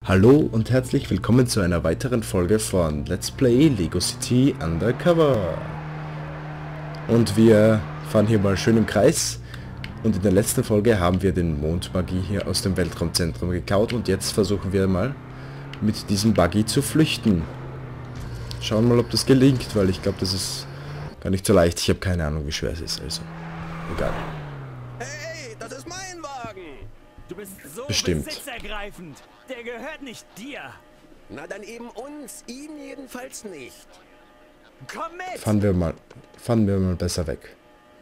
Hallo und herzlich willkommen zu einer weiteren Folge von Let's Play Lego City Undercover. Und wir fahren hier mal schön im Kreis. Und in der letzten Folge haben wir den Mondbuggy hier aus dem Weltraumzentrum geklaut. Und jetzt versuchen wir mal mit diesem Buggy zu flüchten. Schauen mal, ob das gelingt, weil ich glaube, das ist gar nicht so leicht. Ich habe keine Ahnung, wie schwer es ist, also egal. Hey, das ist mein Wagen! Du bist so Bestimmt. besitzergreifend. Der gehört nicht dir. Na dann eben uns, ihn jedenfalls nicht. Komm mit! Fahren wir mal besser weg.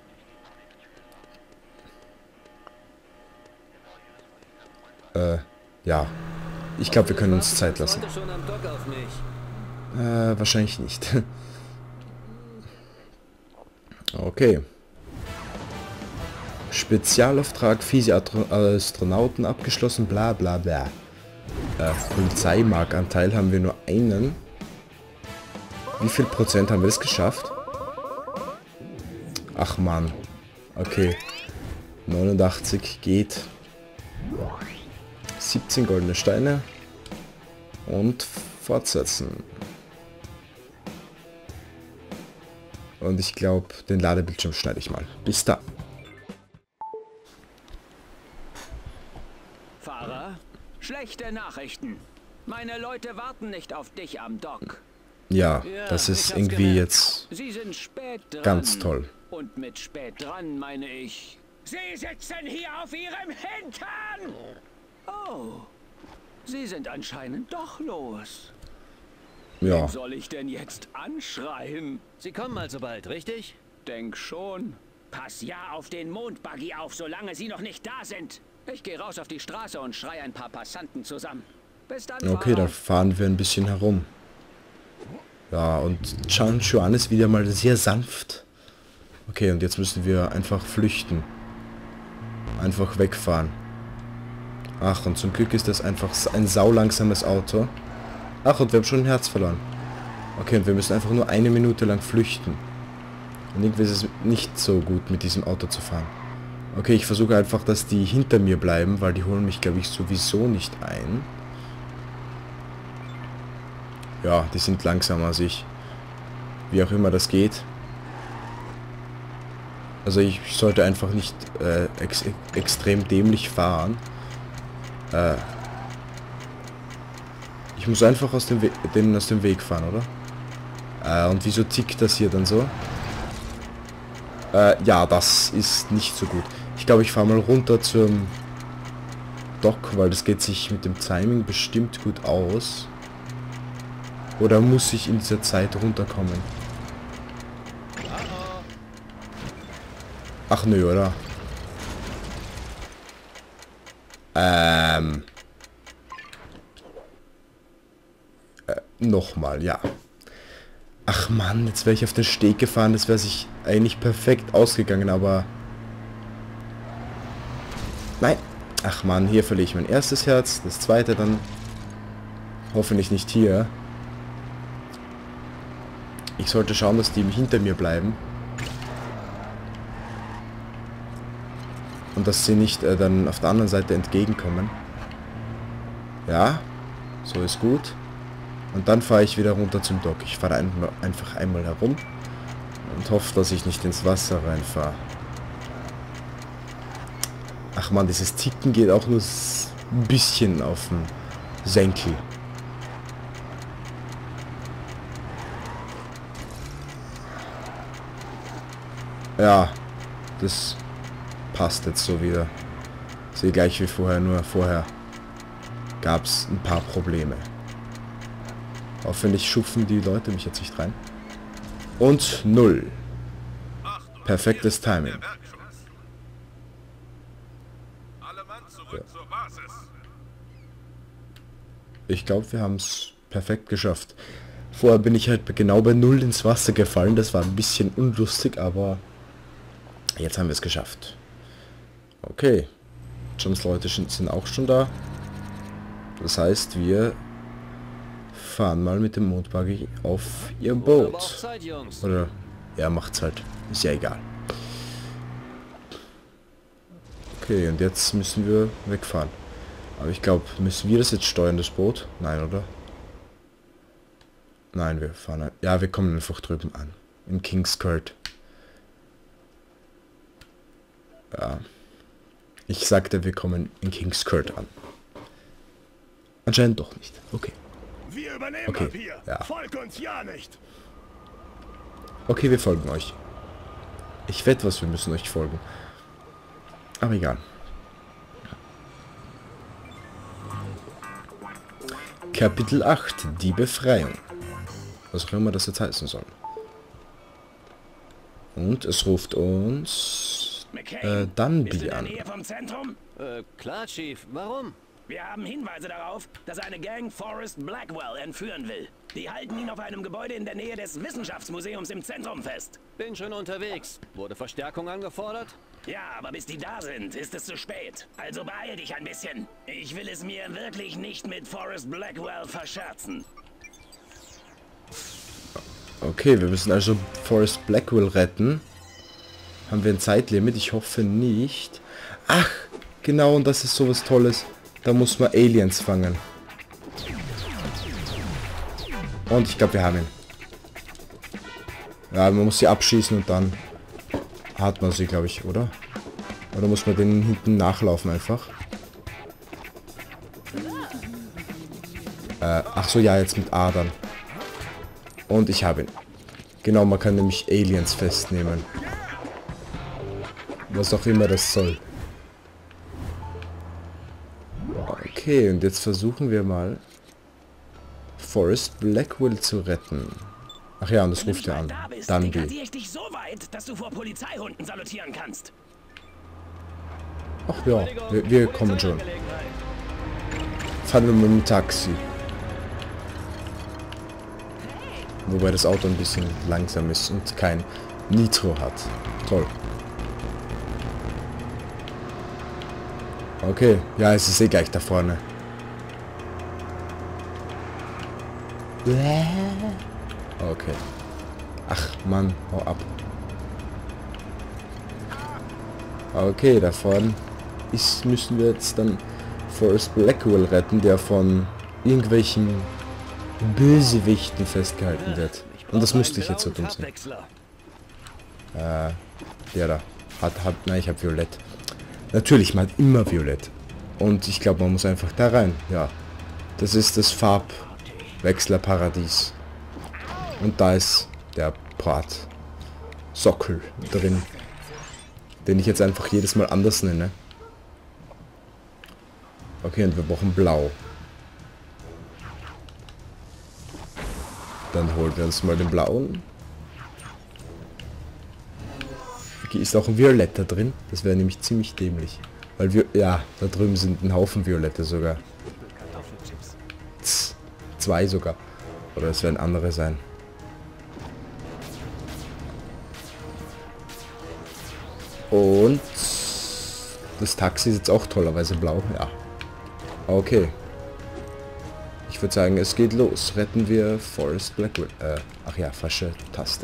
Ja. Ich glaube, wir können uns Zeit lassen. Wahrscheinlich nicht. Okay. Spezialauftrag, fiese Astronauten abgeschlossen, bla bla bla. Polizeimarkanteil haben wir nur einen. Wie viel Prozent haben wir es geschafft? Ach man. Okay. 89 geht. 17 goldene Steine. Und fortsetzen. Und ich glaube, den Ladebildschirm schneide ich mal. Bis dann. Fahrer, schlechte Nachrichten. Meine Leute warten nicht auf dich am Dock. Ja, das ist ich hab's irgendwie gemerkt. jetzt Sie sind spät dran. ganz toll. Und mit spät dran meine ich... Sie sitzen hier auf ihrem Hintern! Oh, Sie sind anscheinend doch los. Ja, Wen soll ich denn jetzt anschreien? Sie kommen also bald, richtig? Denk schon. Pass ja auf den Mondbuggy auf, solange sie noch nicht da sind. Ich gehe raus auf die Straße und schrei ein paar Passanten zusammen. Bis dann, okay, dann Fahrer. fahren wir ein bisschen herum. Ja, und San Juan ist wieder mal sehr sanft. Okay, und jetzt müssen wir einfach flüchten. Einfach wegfahren. Ach, und zum Glück ist das einfach ein saulangsames Auto. Ach, und wir haben schon ein Herz verloren. Okay, und wir müssen einfach nur eine Minute lang flüchten. Und irgendwie ist es nicht so gut, mit diesem Auto zu fahren. Okay, ich versuche einfach, dass die hinter mir bleiben, weil die holen mich, glaube ich, sowieso nicht ein. Ja, die sind langsamer als ich. Wie auch immer das geht. Also ich sollte einfach nicht extrem dämlich fahren. Ich muss einfach denen aus dem Weg fahren, oder? Und wieso tickt das hier dann so? Ja, das ist nicht so gut. Ich glaube, ich fahre mal runter zum Dock, weil das geht sich mit dem Timing bestimmt gut aus. Oder muss ich in dieser Zeit runterkommen? Ach nö, oder? Nochmal, ja. Ach Mann, jetzt wäre ich auf den Steg gefahren, das wäre sich eigentlich perfekt ausgegangen, aber... Nein. Ach Mann, hier verliere ich mein erstes Herz, das zweite dann... Hoffentlich nicht hier. Ich sollte schauen, dass die hinter mir bleiben. Und dass sie nicht dann auf der anderen Seite entgegenkommen. Ja, so ist gut. Und dann fahre ich wieder runter zum Dock. Ich fahre einfach einmal herum und hoffe, dass ich nicht ins Wasser reinfahre. Ach man, dieses Ticken geht auch nur ein bisschen auf den Senkel. Ja, das passt jetzt so wieder. Sehe gleich wie vorher, nur vorher gab es ein paar Probleme. Hoffentlich schupfen die Leute mich jetzt nicht rein. Und 0. Perfektes Timing. Ja. Ich glaube, wir haben es perfekt geschafft. Vorher bin ich halt genau bei 0 ins Wasser gefallen. Das war ein bisschen unlustig, aber jetzt haben wir es geschafft. Okay. Johns Leute sind auch schon da. Das heißt, wir fahren mal mit dem Mondbuggy auf ihrem Boot. Oder, ja, macht's halt. Ist ja egal. Okay, und jetzt müssen wir wegfahren. Aber ich glaube, müssen wir das jetzt steuern, das Boot? Nein, oder? Nein, wir fahren... Ja, wir kommen einfach drüben an. In Kingscourt. Ja. Ich sagte, wir kommen in Kingscourt an. Anscheinend doch nicht. Okay. Wir übernehmen Okay, ab hier. ja. Folgt uns ja nicht. Okay, wir folgen euch. Ich wette was, wir müssen euch folgen. Aber egal. Kapitel 8, die Befreiung. Was auch immer das jetzt heißen soll. Und es ruft uns McCain, bist du Dunby in der an. Nähe vom Zentrum? Klar, Chief. Warum? Wir haben Hinweise darauf, dass eine Gang Forrest Blackwell entführen will. Die halten ihn auf einem Gebäude in der Nähe des Wissenschaftsmuseums im Zentrum fest. Bin schon unterwegs. Wurde Verstärkung angefordert? Ja, aber bis die da sind, ist es zu spät. Also beeil dich ein bisschen. Ich will es mir wirklich nicht mit Forrest Blackwell verscherzen. Okay, wir müssen also Forrest Blackwell retten. Haben wir ein Zeitlimit? Ich hoffe nicht. Ach, genau, und das ist sowas Tolles. Da muss man Aliens fangen. Und ich glaube, wir haben ihn. Ja, man muss sie abschießen und dann hat man sie, glaube ich, oder? Oder muss man den hinten nachlaufen einfach? Ach so, ja, jetzt mit A dann. Und ich habe ihn. Genau, man kann nämlich Aliens festnehmen. Was auch immer das soll. Okay, und jetzt versuchen wir mal Forrest Blackwell zu retten. Ach ja, und das ruft er an. Dunby. Degradiere ich dich so weit, dass du vor Polizeihunden salutieren kannst. Ach ja, wir kommen schon. Fahren wir mit dem Taxi. Wobei das Auto ein bisschen langsam ist und kein Nitro hat. Toll. Okay, ja, es ist eh gleich da vorne. Okay. Ach, Mann, hau ab. Okay, da vorne müssen wir jetzt dann Forrest Blackwell retten, der von irgendwelchen Bösewichten festgehalten wird. Und das musste ich jetzt so dumm sein. Der da. Nein, ich habe Violett. Natürlich, man hat immer Violett. Und ich glaube, man muss einfach da rein. Ja. Das ist das Farbwechslerparadies. Und da ist der Sockel drin. Den ich jetzt einfach jedes Mal anders nenne. Okay, und wir brauchen Blau. Dann holen wir uns mal den blauen. Okay, ist auch ein Violetter drin. Das wäre nämlich ziemlich dämlich. Weil wir, ja, da drüben sind ein Haufen Violette sogar. 2 sogar. Oder es werden andere sein. Und das Taxi ist jetzt auch tollerweise blau. Ja. Okay. Ich würde sagen, es geht los. Retten wir Forrest Blackwell. Ach ja, falsche Taste.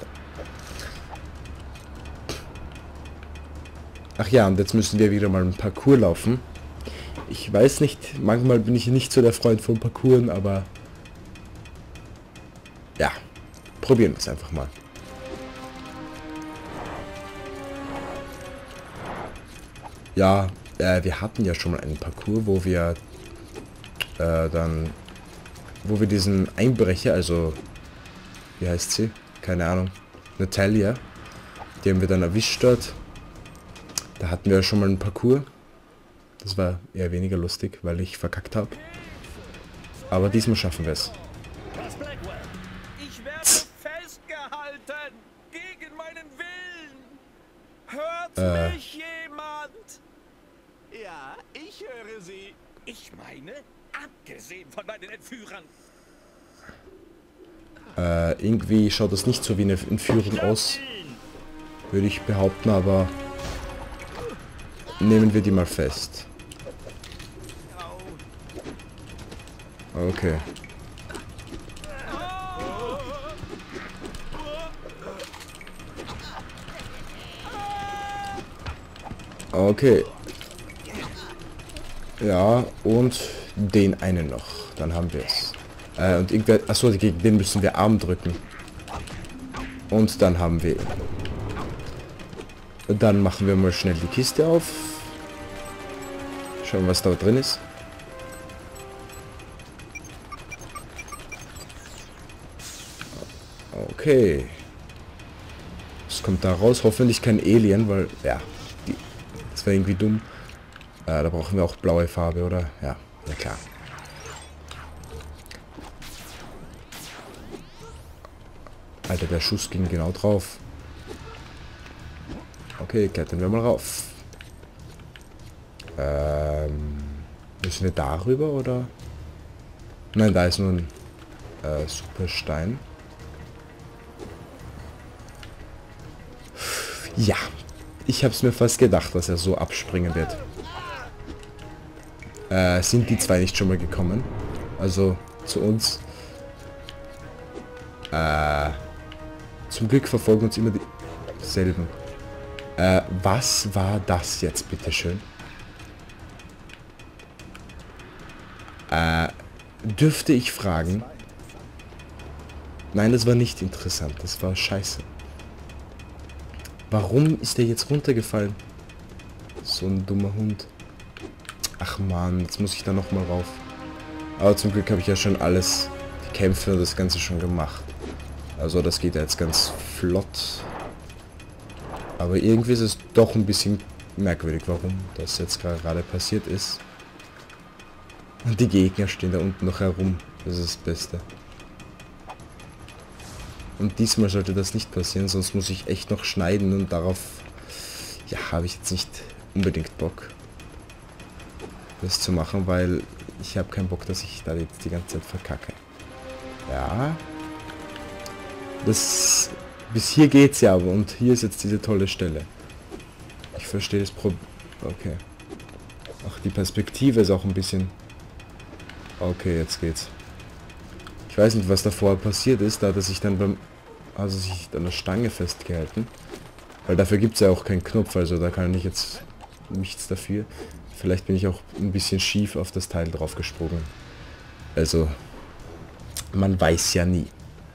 Ach ja, und jetzt müssen wir wieder mal einen Parcours laufen. Ich weiß nicht, manchmal bin ich nicht so der Freund von Parcours, aber ja, probieren wir es einfach mal. Ja, wir hatten ja schon mal einen Parcours, wo wir wo wir diesen Einbrecher, also wie heißt sie? Keine Ahnung. Natalia, die haben wir dann erwischt dort. Da hatten wir ja schon mal einen Parcours. Das war eher weniger lustig, weil ich verkackt habe. Aber diesmal schaffen wir es. Ich werde festgehalten! Gegen meinen Willen! Hört mich jemand? Ja, ich höre Sie. Ich meine, abgesehen von meinen Entführern. Irgendwie schaut das nicht so wie eine Entführung aus. Würde ich behaupten, aber nehmen wir die mal fest. Okay. Okay. Ja, und den einen noch. Dann haben wir es. Und irgendwer... Achso, gegen den müssen wir Arm drücken. Und dann haben wir ihn. Und dann machen wir mal schnell die Kiste auf. Schauen, was da drin ist. Okay. Was kommt da raus? Hoffentlich kein Alien, weil... Ja, das wäre irgendwie dumm. Da brauchen wir auch blaue Farbe, oder? Ja, ja klar. Alter, der Schuss ging genau drauf. Okay, klettern wir mal rauf. Müssen wir darüber, oder? Nein, da ist nur ein Superstein. Ja, ich habe es mir fast gedacht, dass er so abspringen wird. Sind die zwei nicht schon mal gekommen? Also zu uns. Zum Glück verfolgen uns immer dieselben. Was war das jetzt, bitteschön? Dürfte ich fragen? Nein, das war nicht interessant. Das war scheiße. Warum ist der jetzt runtergefallen? So ein dummer Hund. Ach man, jetzt muss ich da nochmal rauf. Aber zum Glück habe ich ja schon alles, die Kämpfe und das Ganze schon gemacht. Also das geht ja jetzt ganz flott. Aber irgendwie ist es doch ein bisschen merkwürdig, warum das jetzt gerade passiert ist. Und die Gegner stehen da unten noch herum. Das ist das Beste. Und diesmal sollte das nicht passieren, sonst muss ich echt noch schneiden und darauf, ja, habe ich jetzt nicht unbedingt Bock, das zu machen, weil ich habe keinen Bock, dass ich da jetzt die ganze Zeit verkacke. Ja. Das, bis hier geht's ja, aber und hier ist jetzt diese tolle Stelle. Ich verstehe das Problem. Okay. Ach, die Perspektive ist auch ein bisschen... Okay, jetzt geht's. Ich weiß nicht, was davor passiert ist, da hat er sich dann beim... Also sich an der Stange festgehalten. Weil dafür gibt es ja auch keinen Knopf, also da kann ich jetzt nichts dafür. Vielleicht bin ich auch ein bisschen schief auf das Teil drauf gesprungen. Also, man weiß ja nie.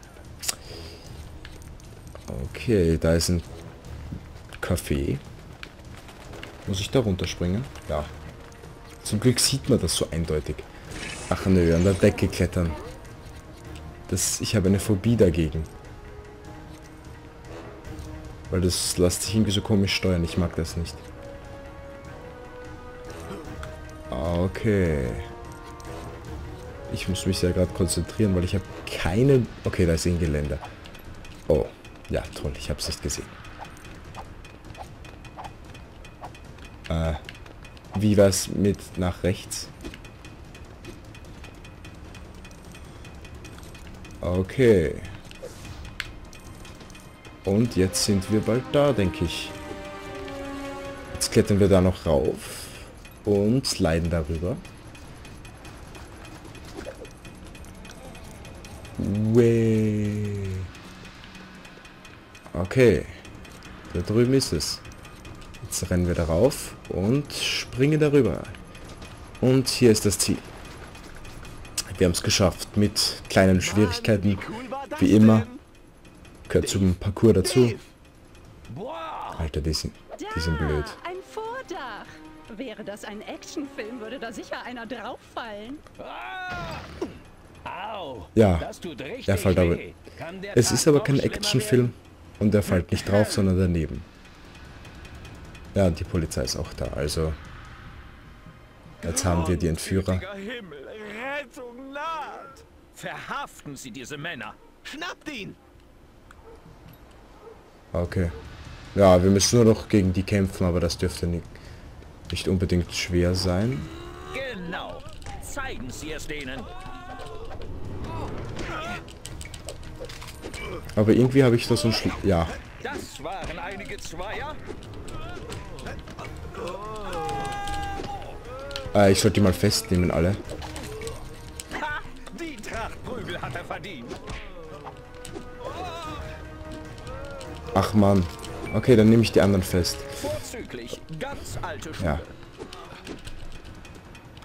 Okay, da ist ein Café. Muss ich da runterspringen? Ja. Zum Glück sieht man das so eindeutig. Ach nö, an der Decke klettern. Ich habe eine Phobie dagegen. Weil das lässt sich irgendwie so komisch steuern. Ich mag das nicht. Okay. Ich muss mich sehr gerade konzentrieren, weil ich habe keine... Okay, da ist ein Geländer. Oh, ja, toll. Ich habe es nicht gesehen. Wie war's mit nach rechts? Okay. Und jetzt sind wir bald da, denke ich. Jetzt klettern wir da noch rauf und sliden darüber. Way. Okay. Da drüben ist es. Jetzt rennen wir darauf und springen darüber. Und hier ist das Ziel. Wir haben es geschafft mit kleinen Schwierigkeiten, wie immer. Gehört zum Parcours dazu. Alter, die sind blöd. Ein Vordach. Wäre das ein Actionfilm, würde da sicher einer drauffallen. Ja, er fällt aber... Es ist aber kein Actionfilm und er fällt nicht drauf, sondern daneben. Ja, und die Polizei ist auch da, also... Jetzt haben wir die Entführer. Himmel, Rettung naht! Verhaften Sie diese Männer. Schnappt ihn! Okay. Ja, wir müssen nur noch gegen die kämpfen, aber das dürfte nicht unbedingt schwer sein. Genau. Zeigen Sie es denen. Aber irgendwie habe ich da so ein ja. Das waren einige Zweier. Ich sollte die mal festnehmen, alle. Ha! Die Trachtprügel hat er verdient. Ach man. Okay, dann nehme ich die anderen fest. Vorzüglich. Ganz alte Schule. Ja.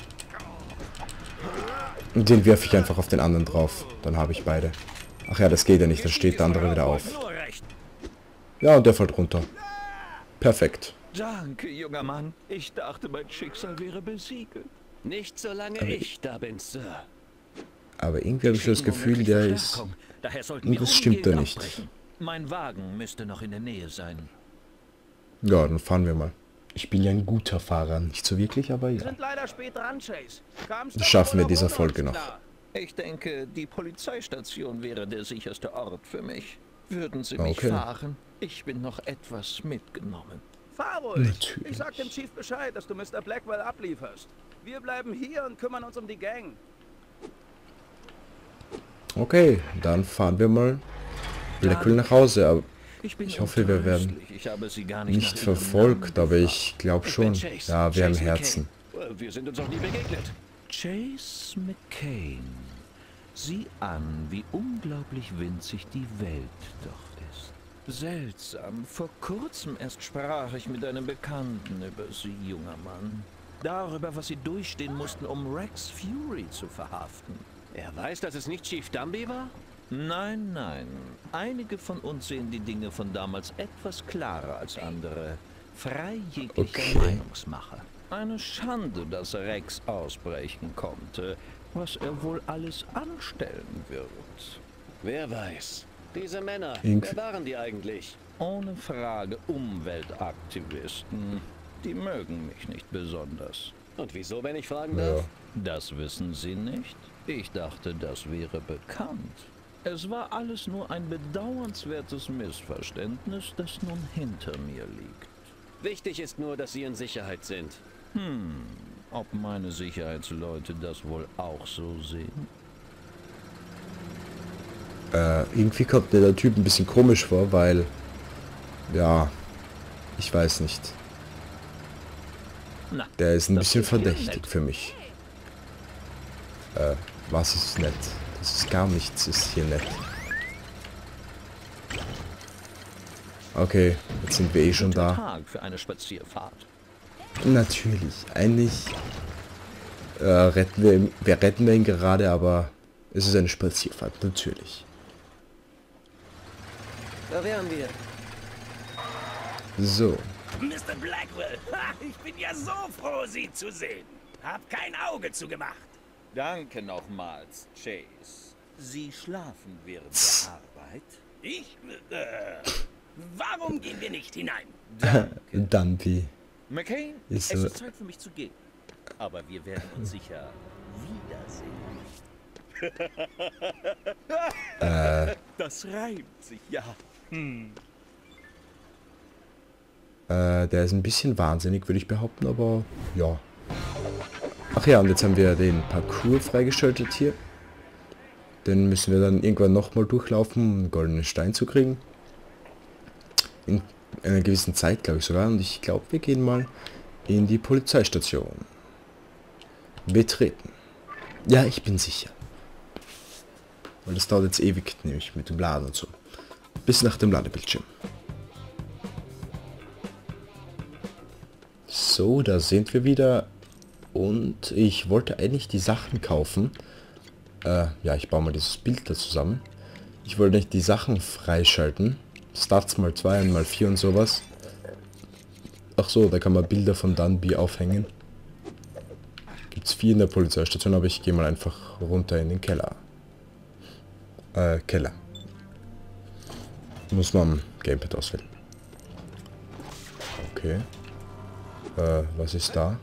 Und den werfe ich einfach auf den anderen drauf. Dann habe ich beide. Ach ja, das geht ja nicht. Dann steht der andere wieder auf. Nur recht. Ja, und der fällt runter. Perfekt. Danke, junger Mann. Ich dachte, mein Schicksal wäre besiegelt. Nicht solange ich da bin, Sir. Aber irgendwie habe ich so das Gefühl, der ist... Daher sollten wir Irgendwas stimmt da umgehend nicht. abbrechen. Mein Wagen müsste noch in der Nähe sein. Ja, dann fahren wir mal. Ich bin ja ein guter Fahrer. Nicht so wirklich, aber ja. Sind leider spät dran, Chase. Kamst Das doch schaffen wir wohl dieser ohne uns Folge noch. klar. Ich denke, die Polizeistation wäre der sicherste Ort für mich. Würden Sie mich Okay. fahren? Ich bin noch etwas mitgenommen. Fahr ruhig. Natürlich. Ich sag dem Chief Bescheid, dass du Mr. Blackwell ablieferst. Wir bleiben hier und kümmern uns um die Gang. Okay, dann fahren wir mal Blackwell nach Hause. Aber ich hoffe, wir werden untröstlich. Ich habe Sie gar nicht nach Ihrem verfolgt, Namen aber gefragt. ich glaube Ich bin schon. Chase. Ja, wir haben Chase Herzen. McCain. Wir sind uns noch nie begegnet. Chase McCain. Sieh an, wie unglaublich winzig die Welt doch ist. Seltsam. Vor kurzem erst sprach ich mit einem Bekannten über Sie, junger Mann. Darüber, was Sie durchstehen mussten, um Rex Fury zu verhaften. Er weiß, dass es nicht Chief Dumby war? Nein, nein. Einige von uns sehen die Dinge von damals etwas klarer als andere. Frei jeglicher Okay. Meinungsmache. Eine Schande, dass Rex ausbrechen konnte. Was er wohl alles anstellen wird. Wer weiß. Diese Männer, Irgendwie- wer waren die eigentlich? Ohne Frage Umweltaktivisten. Die mögen mich nicht besonders. Und wieso, wenn ich fragen Ja. darf? Das wissen Sie nicht? Ich dachte, das wäre bekannt. Es war alles nur ein bedauernswertes Missverständnis, das nun hinter mir liegt. Wichtig ist nur, dass Sie in Sicherheit sind. Ob meine Sicherheitsleute das wohl auch so sehen? Irgendwie kommt mir der Typ ein bisschen komisch vor, weil... Ja, ich weiß nicht. Na, Der ist ein das bisschen ist hier verdächtig nett. für mich. Was ist nett? Das ist gar nichts, ist hier nett. Okay, jetzt sind wir eh schon Guter da. Tag für eine Spazierfahrt. Natürlich, eigentlich retten wir ihn gerade, aber es ist eine Spazierfahrt, natürlich. Da wären wir. So, Mr. Blackwell, ha, ich bin ja so froh, Sie zu sehen. Hab kein Auge zugemacht. Danke nochmals, Chase. Sie schlafen während der Arbeit? Ich, warum gehen wir nicht hinein? Dumpy. McCain, Ist es so- ist Zeit für mich zu gehen. Aber wir werden uns sicher wiedersehen. Das reimt sich, ja. Der ist ein bisschen wahnsinnig, würde ich behaupten, aber ja. Ach ja, und jetzt haben wir den Parcours freigeschaltet hier. Den müssen wir dann irgendwann nochmal durchlaufen, um einen goldenen Stein zu kriegen. In einer gewissen Zeit, glaube ich sogar. Und ich glaube, wir gehen mal in die Polizeistation. Betreten. Ja, ich bin sicher. Weil das dauert jetzt ewig, nämlich mit dem Laden und so. Bis nach dem Ladebildschirm. So, da sind wir wieder. Und ich wollte eigentlich die Sachen kaufen. Ja, ich baue mal dieses Bild da zusammen. Ich wollte nicht die Sachen freischalten. Stats mal 2 und mal 4 und sowas. Ach so, da kann man Bilder von Dunby aufhängen. Gibt's 4 in der Polizeistation, aber ich gehe mal einfach runter in den Keller. Keller. Muss man am Gamepad auswählen. Okay. Was ist da?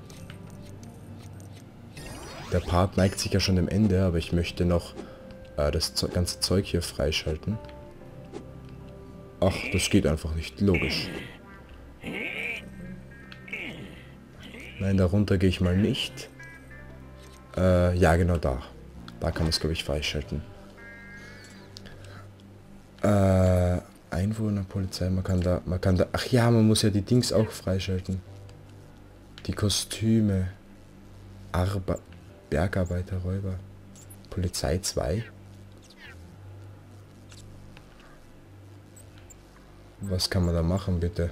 Der Part neigt sich ja schon dem Ende, aber ich möchte noch das ganze Zeug hier freischalten. Ach, das geht einfach nicht. Logisch. Nein, darunter gehe ich mal nicht. Ja, genau da. Da kann man es, glaube ich, freischalten. Einwohnerpolizei, man kann da... Ach ja, man muss ja die Dings auch freischalten. Die Kostüme. Bergarbeiter, Räuber. Polizei 2. Was kann man da machen, bitte?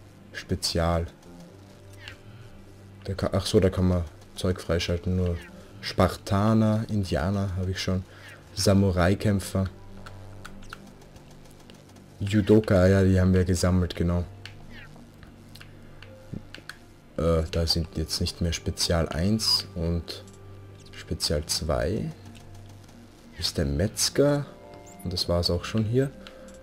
Spezial. Ach so, da kann man Zeug freischalten, nur Spartaner, Indianer habe ich schon. Samurai-Kämpfer. Judoka, ja, die haben wir gesammelt, genau. Da sind jetzt nicht mehr Spezial 1 und Spezial 2. Ist der Metzger. Und das war es auch schon hier.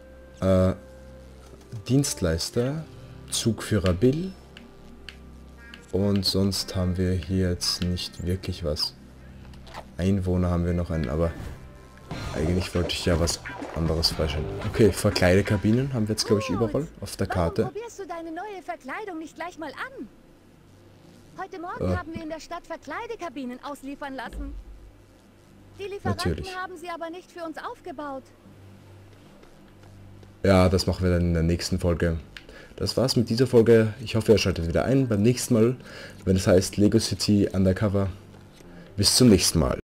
Dienstleister. Zugführer Bill. Und sonst haben wir hier jetzt nicht wirklich was. Einwohner haben wir noch einen, aber eigentlich wollte ich ja was anderes freischalten. Okay, Verkleidekabinen haben wir jetzt, glaube ich, überall auf der Karte. Warum probierst du deine neue Verkleidung nicht gleich mal an? Heute Morgen haben wir in der Stadt Verkleidekabinen ausliefern lassen. Die Lieferanten Natürlich. haben sie aber nicht für uns aufgebaut. Ja, das machen wir dann in der nächsten Folge. Das war's mit dieser Folge. Ich hoffe, ihr schaltet wieder ein beim nächsten Mal, wenn es heißt Lego City Undercover. Bis zum nächsten Mal.